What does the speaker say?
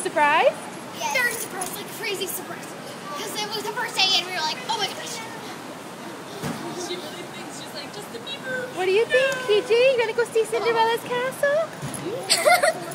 surprised? Yes. Very surprised, like crazy surprised. Because it was the first day and we were like, oh my gosh. She really thinks she's like Justin Bieber. What do you think, PJ? You gonna go see Cinderella's castle?